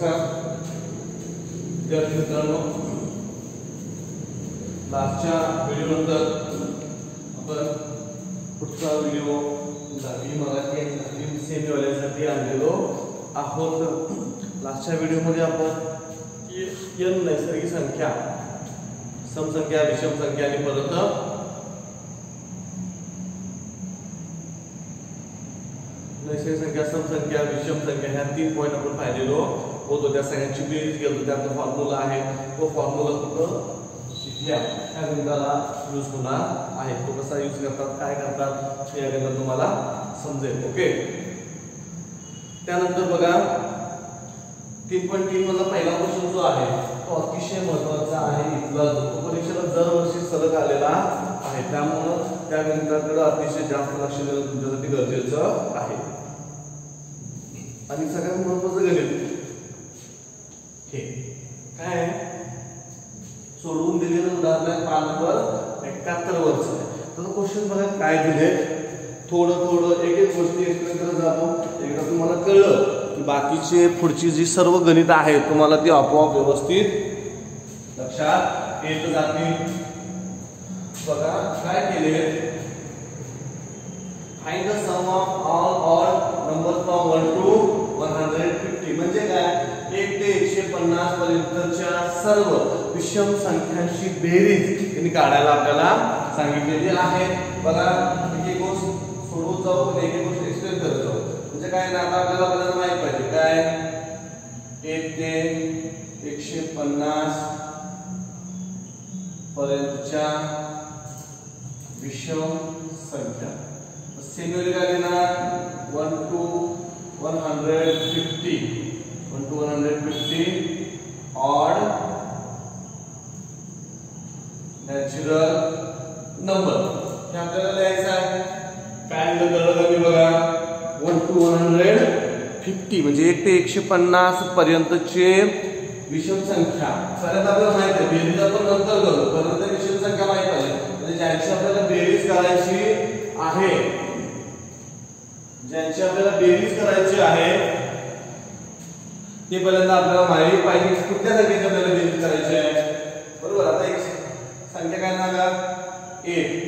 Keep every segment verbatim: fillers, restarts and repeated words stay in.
नमस्कार विद्यार्थी मित्रांनो, लास्टच्या व्हिडिओ नंतर आपण पुढचा व्हिडिओ दहावी मराठी आणि दहावी सेमी वाल्यांसाठी आणलेलो आहोत. लास्टच्या व्हिडिओ मध्ये आपण एन नैसर्गिक संख्या, समसंख्या, विषम संख्या आणि परत नैसर्गिक संख्या, समसंख्या, विषम संख्या ह्या तीन पॉइंट आपण पाहिलेलो होतो. त्या सगळ्यांची बेरीज केली, त्याचा फॉर्म्युला आहे. तो फॉर्म्युला कुठं शिकल्या ह्या गणिताला यूज होणार आहे. तो कसा यूज करतात, काय करतात हे या गणितात तुम्हाला समजेल. ओके, त्यानंतर बघा तीन पॉइंट तीन मधला पहिला क्वेश्चन जो आहे तो अतिशय महत्त्वाचा आहे. इथला जो परीक्षेला दरवर्षी सलग आलेला आहे, त्यामुळे त्या गणिताकडे अतिशय जास्त लक्ष देणं तुमच्यासाठी गरजेचं आहे. आणि सगळ्यात महत्त्वाचं गणित हे काय सोडवून दिलेलं उदाहरण पाच नंबर एकाहत्तर वरच आहे. तर क्वेश्चन बघा काय दिले, थोडं थोडं एक एक गोष्टी एक्सप्लेन करत जातो. एकदा तुम्हाला कळलं की बाकीचे पुढची जी सर्व गणित आहे तुम्हाला ती आपोआप व्यवस्थित लक्षात येत जातील. बघा काय केले, find the sum of all odd number from one to one hundred fifty. म्हणजे काय, एक ते एकशे पन्नास पर्यंतच्या सर्व विषम संख्यांची बेरीज त्यांनी काढायला आपल्याला सांगितलेली आहे. बघा एक एक गोष्ट सोडवून जाऊ आणि एक एक गोष्ट एक्सप्लेन करत जाऊ. म्हणजे काय ना, आता आपल्याला आपल्याला माहित पाहिजे काय एक ते एकशे पन्नास पर्यंतच्या विषम संख्या. सिंगल काय देणार, one to one hundred fifty one to one hundred fifty odd natural number हे आपल्याला लिहायचं आहे. काय दिलं कमी बघा, one to one hundred fifty म्हणजे एक ते एकशे पन्नास पर्यंतचे विषम संख्या. सगळ्यात आपल्याला माहित आहे, बेरीज आपण नंतर करू, परंतु विषम संख्या माहित आहे. म्हणजे ज्यांची आपल्याला बेरीज करायची आहे, ज्यांची आपल्याला बेरीज करायची आहे ते पहिल्यांदा आपल्याला माहिती पाहिजे कुठल्या संख्येची आपल्याला बेरीज करायची आहे. बरोबर, आता एक संख्या काय सांगा, एक,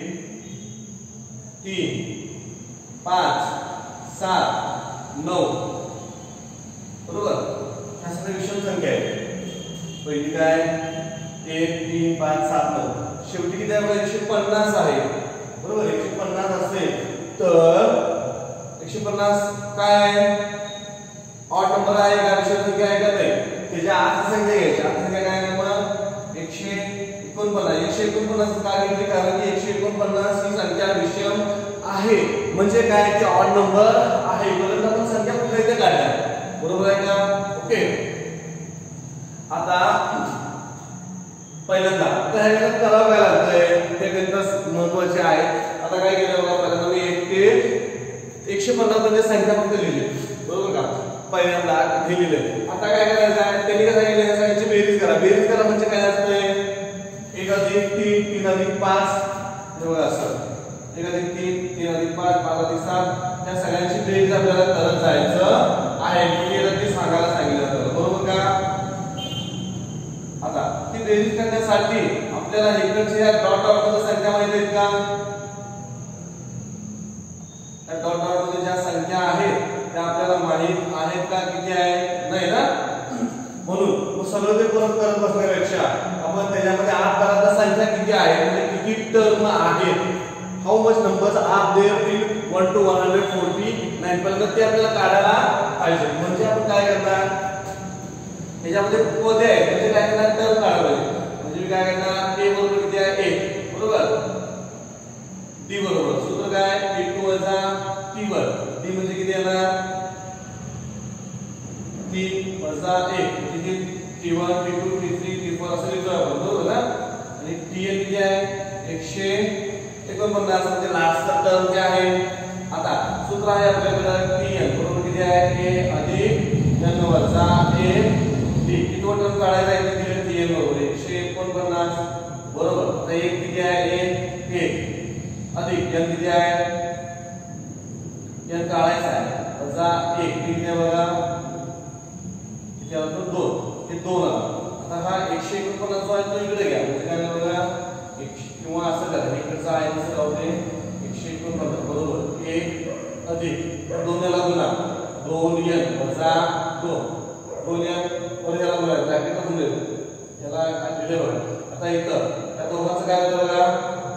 तीन, पाच, सात, नऊ. बरोबर, ह्या सगळ्या विषम संख्या आहेत. पहिली काय, एक, तीन, पाच, सात, नऊ. शेवटी किती आहे, एकशे पन्नास आहे. बरोबर, एकशे पन्नास असेल तर एकशे पन्नास काय आहे, ऑड नंबर आहे का विषम संख्या आहे का नाही, त्याच्या आठ संख्या घ्यायची. आठ संख्या काय नंबर, एकशे एकोणपन्नास. एकशे एकोणपन्नास का घेतली, कारण की एकशे एकोणपन्नास ही संख्या विषम आहे. म्हणजे काय, की ऑड नंबर आहे, परंतु आपण संख्या कुठल्या इथे काढल्या. बरोबर आहे का. ओके, आता पहिल्यांदा ह्याला करावं काय लागतंय, हे गणित महत्वाचे आहे. आता काय केलं बघा, पहिल्यांदा मी एक ते एकशे पन्नास म्हणजे संख्या फक्त लिहिली. बरोबर का, पहिल्यांदा लिहिलेलं. आता काय करायचं आहे, त्यांनी काय सांगितलं, संख्येची बेरीज करा. बेरीज करा म्हणजे काय असतंय, एक अधिक तीन, तीन अधिक पाच, हे बघा असं, एक अधिक तीन, तीन अधिक पाच, पाच अधिक सात, या सगळ्यांची बेरीज आपल्याला करत जायचं आहे. किती ते सांगायला सांगितलं आपल्याला. बरोबर का. आता ती बेरीज करण्यासाठी आपल्याला इकडच्या डॉट डॉट मध्ये संख्या माहिती आहेत का, त्या डॉट डॉट मध्ये ज्या संख्या आहेत त्या आपल्याला माहित आहेत का, किती आहे, नाही ना. म्हणून मग सगळं ते परत करत बसण्यापेक्षा आपण त्याच्यामध्ये आठ पर्यंत संख्या किती आहे, म्हणजे किती टर्म आहेत, how much numbers are there in one to one hundred forty nine पर्यंत ते आपल्याला काढायला पाहिजे. म्हणजे आपण काय करणार, त्याच्यामध्ये पदे आहे म्हणजे काय करणार, टर्म काढायचे. म्हणजे मी काय करणार, ए बरोबर किती आहे, एक. बरोबर, डी बरोबर सूत्र काय, टी टू वजा टी वन. डी म्हणजे किती येणार, तीन वजा एक, म्हणजे T one, T two, T three, T four असं लिहितो आपण. बरोबर ना. आणि टी एन किती आहे, एकशे एकोणपन्नास म्हणजे लास्टचा टर्म काय आहे. आता सूत्र आहे आपल्याकडे टी एन बरोबर किती आहे, ए अधिक एन वजा ए डी. किती टर्म काढायचा आहे, दिले टी एन बरोबर एकशे एकोणपन्नास. बरोबर, आता एक किती आहे, ए एक अधिक एन किती आहे, एन काढायचा आहे वजा एक. किती आहे बघा, किती आला तर दोन, हे दोन आला. आता हा एकशे एकोणपन्नास जो आहे तो इकडे घ्या, म्हणजे काय बघा एकशे किंवा असं करा, इकडचं आहे तसं राहू दे. एकशे एकोणपन्नास बरोबर एक अधिक दोन याला गुणा दोन एन वजा दोन, दोन एन वर ह्याला गुणा ब्रॅकेट मध्ये देऊ त्याला काय दिले बघा. आता इथं त्या दोघांचं काय होतं बघा,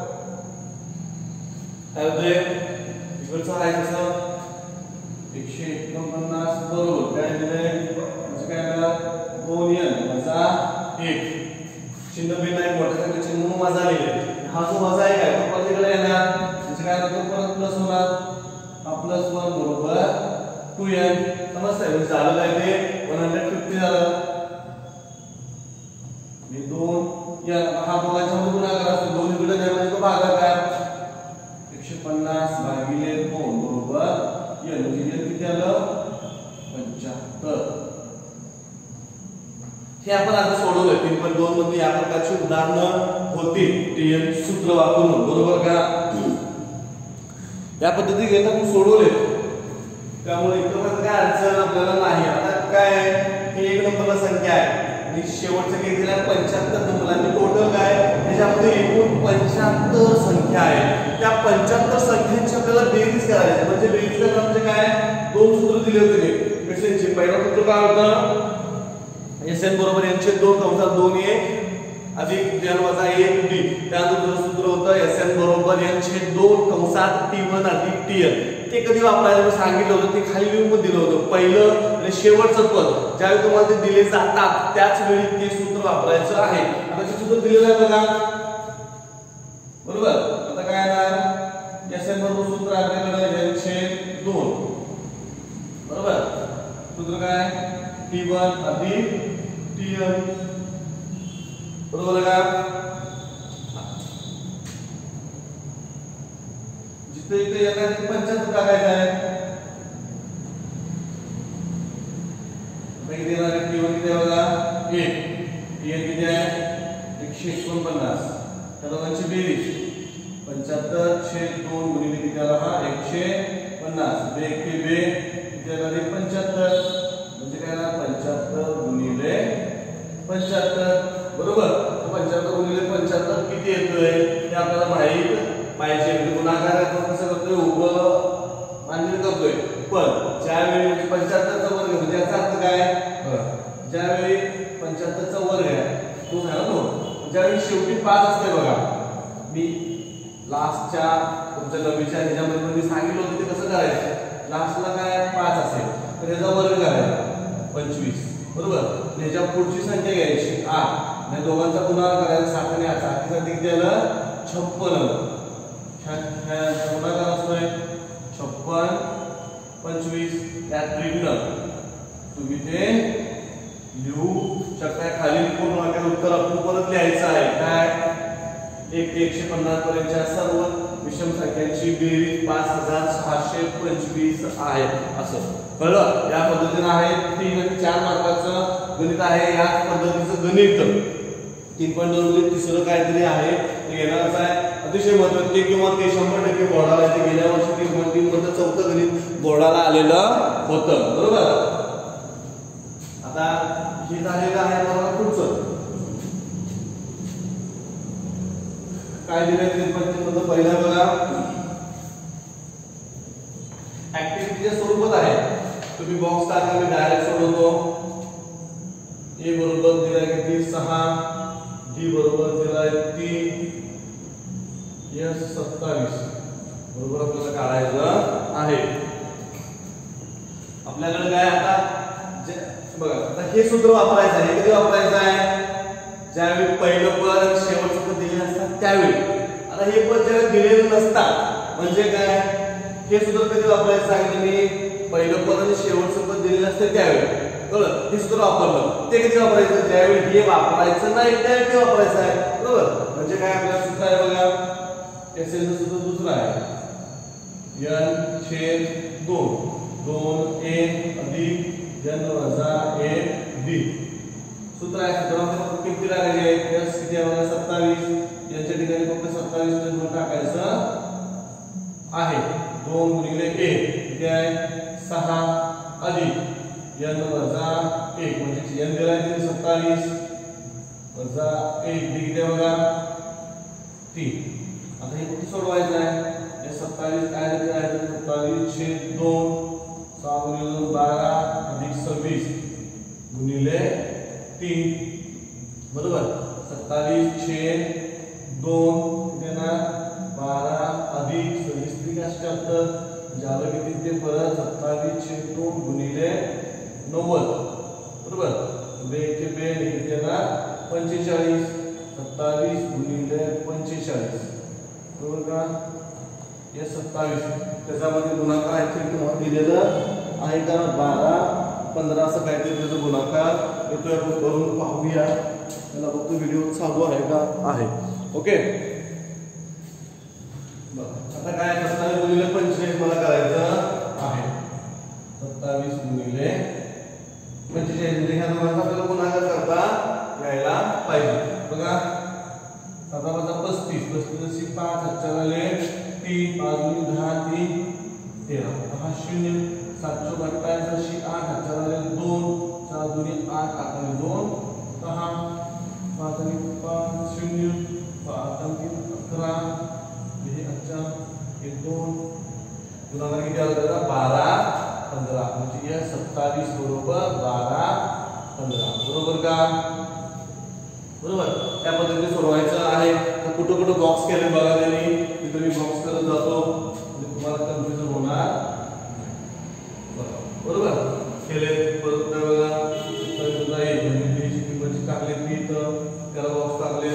काय होतंय इकडचं आहे कसं एकशे एकोणपन्नास बरोबर काय दिलंय म्हणजे काय झालं दोन एन वजा एक, चिन्ह भिन्न आहे, मोठ्या संख्येचे चिन्ह म्हणून वजा लिहिले. हा जो वजा आहे काय तो पलीकडे येणार म्हणजे काय होतं परत प्लस होणार. हा प्लस वन बरोबर टू एन, समजतंय म्हणजे झालं काय ते वन हंड्रेड फिफ्टी झालं. मी दोन एन हा दोघांच्या मध्ये गुणाकार असतो, दोन इकडे द्या म्हणजे तो भागाकार. एकशे पन्नास भागिले दोन बरोबर एन म्हणजे एन किती आलं पंच्याहत्तर. हे आपण आता सोडवलं. तीन पॉईंट दोन मध्ये या प्रकारची उदाहरणं होती टीएन सूत्र वापरून, बरोबर का. या पद्धतीने घेत आपण सोडवले, त्यामुळे इतकं काय अडचण आपल्याला नाही. आता काय ही एक नंबरला संख्या आहे आणि शेवटचं काही दिलं पंच्याहत्तर नंबर आणि टोटल काय त्याच्यामध्ये एकूण पंच्याहत्तर संख्या आहे. त्या पंच्याहत्तर संख्यांची आपल्याला बेरीज करायची, म्हणजे बेरीज करणं म्हणजे काय दोन सूत्र दिले होते एसएनचे. पहिलं सूत्र काय होतं एसएन बरोबर यांचे दोन कंसात दोन ए अधिक एन वजा एक डी. त्यानंतर सूत्र होतं एसएन बरोबर यांचे दोन कंसात टी वन अधिक टी एन. ते कधी वापरायचं सांगितलं होतं, ते खाली लिहून पण दिलं होतं. पहिलं आणि शेवटचं पद ज्यावेळी तुम्हाला ते दिले जातात त्याच वेळी ते सूत्र वापरायचं आहे. आता ते सूत्र दिलेलं आहे बघा, बरोबर. आता काय येणार एसएन बरोबर सूत्र आपल्याकडे यांचे दोन, बरोबर. सूत्र काय टी वन अधिक टी एन, बरोबर का. जिथे इथे येणार पंच्याहत्तर टाकायचं आहे. किती देणार आहे टी वन किती आहे बघा एक, टी एन किती आहे एकशे एकोणपन्नास. त्या दोघांची बेरीज पंच्याहत्तर छेद दोन गुणिले किती आला हा एकशे पन्नास. बे एक बे किती आला पंच्याहत्तर म्हणजे काय ना पंच्याहत्तर गुणिले पंच्याहत्तर, बरोबर. पंच्याहत्तर गुणिले पंच्याहत्तर किती येतोय हे आपल्याला माहित पाहिजे. म्हणजे गुणाकार आपण कसं करतोय उभं मांडणी करतोय, पण ज्यावेळी म्हणजे पंच्याहत्तरचा वर्ग म्हणजे याचा अर्थ काय ज्यावेळी पंच्याहत्तरचा वर्ग आहे तो झाला दोन, ज्यावेळी शेवटी पाच असते बघा. मी लास्टच्या तुमच्या नवीच्या ह्याच्यामध्ये मी सांगितलं होतं ते कसं करायचं. लास्टला काय पाच असेल तर त्याचा वर्ग करायचा पंचवीस, बरोबर. याच्या पुढची संख्या घ्यायची आठ आणि दोघांचा गुणाकार करायचा सात आणि आठ. आठसाठी किती आलं छप्पन. गुणाकार असतोय छप्पन पंचवीस त्यात ऋण तुम्ही ते लिहू शकता. खाली पूर्ण वाक्यात उत्तर आपण परत लिहायचं आहे काय एक ते एकशे पन्नास पर्यंतच्या सर्व विषम संख्यांची बेरीज पाच हजार सहाशे पंचवीस आहे. असं कळलं. या पद्धतीने आहे तीन आणि चार मार्काचं गणित आहे. याच पद्धतीचं गणित तीन पॉईंट दोन मध्ये तिसरं काहीतरी आहे ते येणारच आहे. अतिशय महत्त्वाचे किंवा ते शंभर टक्के बोर्डाला येते. गेल्या वर्षी तीन पॉईंट तीन मधलं चौथं गणित बोर्डाला आलेलं होतं, बरोबर. आता हे झालेलं आहे मला पुढचं काय दिलंय तीन पॉईंट तीन मधलं पहिलं बघा ऍक्टिव्हिटीच्या स्वरूपात आहे. तुम्ही बॉक्स टाका मी डायरेक्ट सोडवतो. ए बरोबर दिलाय किती सहा, डी बरोबर दिलाय तीन, एस सत्तावीस बरोबर आपल्याला काढायचं आहे. आपल्याकडे काय आता बघा आता हे सूत्र वापरायचं आहे. हे कधी वापरायचं आहे ज्यावेळी पहिलं पद शेवटचं पद दिलेलं असतात त्यावेळी. आता हे पद ज्यावेळी दिलेलं नसतात म्हणजे काय हे सूत्र कधी वापरायचं सांगितलं मी पहिलं पद आणि शेवटचं पद दिलेलं असतं त्यावेळी. कळलं. हे सूत्र वापरलं ते कधी वापरायचं ज्यावेळी हे वापरायचं नाही त्यावेळी ते वापरायचं आहे, बरोबर. म्हणजे काय आपल्याला सूत्र आहे बघा एसएन सूत्र दुसरं आहे एन छेद दोन, दोन ए अधिक एन वजा ए डी. सूत्र आहे सूत्रामध्ये फक्त किती टाकायची आहे एस किती आहे बघा सत्तावीस. यांच्या ठिकाणी फक्त सत्तावीस दोन टाकायचं आहे. दोन गुणिले ए किती आहे सहा अधिक एन वजा एक म्हणजे एन दिला आहे सत्तावीस वजा एक डी किती बघा तीन। आता हे किती सोडवायचं आहे? हे सत्तावीस काय आहे आहे सत्तावीस छेद दोन सहा गुणिले दोन बारा अधिक सव्वीस गुणिले तीन बरोबर। सत्तावीस छेद दोन किती ना बारा अधिक सव्वीस त्रिक अठ्ठ्याहत्तर झालं किती ते परत सत्तावीस छेद दोन गुणिले नव्वद बरोबर। बे के बे किती ना पंचेचाळीस सत्तावीस गुणिले पंचेचाळीस बरोबर का? हे सत्तावीस त्याच्यामध्ये गुणाकार आहे तुम्हाला दिलेलं आहे का बारा पंधरा असं काहीतरी त्याचा गुणाकार येतोय आपण करून पाहूया। त्याला फक्त व्हिडिओ चालू आहे का? आहे ओके। आता काय सत्तावीस गुणिले पंचेचाळीस मला करायचं आहे सत्तावीस गुणिले पंचेचाळीस म्हणजे ह्या दोघांचा आपल्याला गुणाकार करता यायला पाहिजे बघा। साता पाचा पस्तीस पस्तीस पाच हातच्या आले तीन पाच गुणिले दहा तीन तेरा दहा शून्य सातशे अठ्ठावीस अशी आठ हातच्या आले दोन चार गुणिले आठ आठ आणि दोन दहा पाच आणि पाच शून्य पाच आणि अकरा हे अच्छा हे दोन गुणाकार किती आला त्याचा बारा पंधरा म्हणजे या सत्तावीस बरोबर बारा पंधरा बरोबर का? बरोबर त्या पद्धतीने सोडवायचं आहे। तर कुठं कुठं बॉक्स केले बघा त्यांनी तिथे मी बॉक्स करत जातो म्हणजे तुम्हाला कन्फ्युजन होणार बरोबर। केले परत बघा तुला एक म्हणजे किंमत टाकले ती तर त्याला बॉक्स टाकले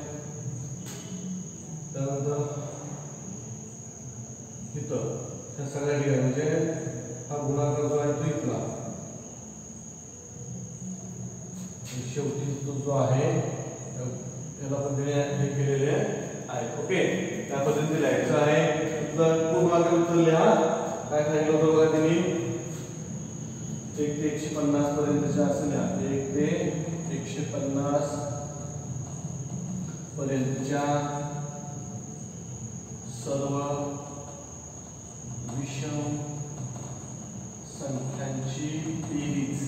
त्यानंतर इथं त्या सगळ्या ठिकाणी म्हणजे हा गुणाकार जो आहे तो इथला शेवटी तो जो आहे त्याला पण हे केलेले आहे ओके। त्या पद्धतीने लिहायचं आहे पूर्ण वाक्य उत्तर लिहा काय सांगितलं होतं बघा त्यांनी एक ते एकशे पन्नास पर्यंतच्या असं लिहा एक ते एकशे पन्नास पर्यंतच्या सर्व विषम संख्यांची बेरीज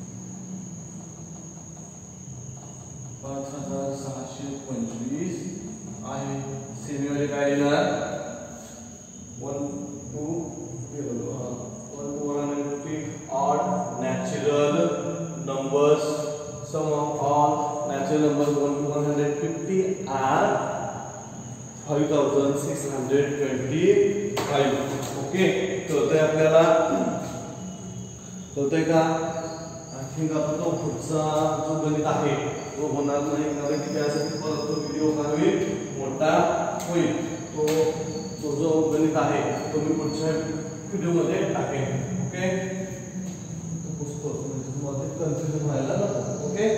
पाच हजार सहाशे पंचवीस आहे। सेमीमध्ये काय येणार one to one to one hundred fifty odd natural numbers sum of all natural numbers one to one hundred fifty are five thousand six hundred twenty five okay. कळतंय आपल्याला कळतंय का? आणखी आपण तो पुढचा जो गणित आहे तो होणार नाही कारण की त्यासाठी परत तो व्हिडिओ काढवी मोठा होईल। तो तो जो गणित आहे तो मी पुढच्या व्हिडिओमध्ये टाकेन ओके। तो पुस्तक म्हणजे तुम्हाला कन्फ्युजन व्हायला नको ओके।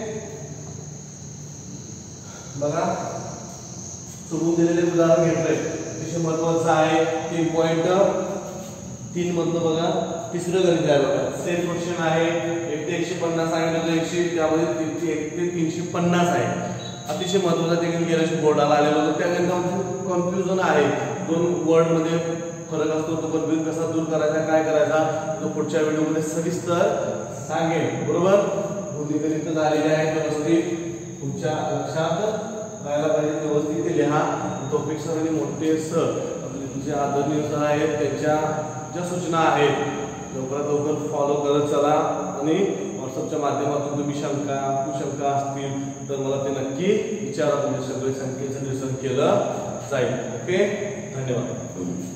बघा सोडून दिलेले उदाहरण घेतलंय अतिशय महत्त्वाचं आहे तीन पॉइंट तीन मधलं बघा तिसरं गणित आहे बघा सेम क्वेश्चन आहे एक ते एकशे पन्नास सांगितलं एकशे त्यामध्ये एक ते तीनशे पन्नास आहे अतिशय महत्त्वाचं ते गेल्याशी बोर्डाला आलेलं होतं त्या गणितामध्ये कन्फ्युजन आहे दोन वर्ड मध्ये फरक असतो तो कन्फ्युजन कसा दूर करायचा काय करायचा तो पुढच्या व्हिडिओमध्ये सविस्तर सांगेन बरोबर। दोन्ही गणित झालेले आहेत व्यवस्थित तुमच्या लक्षात राहायला पाहिजे व्यवस्थित ते लिहा। टॉपिक सर आणि मोठे सर तुमचे आदरणीय सर आहेत त्यांच्या ज्या सूचना आहेत लवकरात लवकर फॉलो करत चला आणि व्हॉट्सअपच्या माध्यमातून तुम्ही शंका कुशंका असतील तर मला ते नक्की विचारा म्हणजे सगळे संख्येचं निरसन केलं जाईल ओके। धन्यवाद।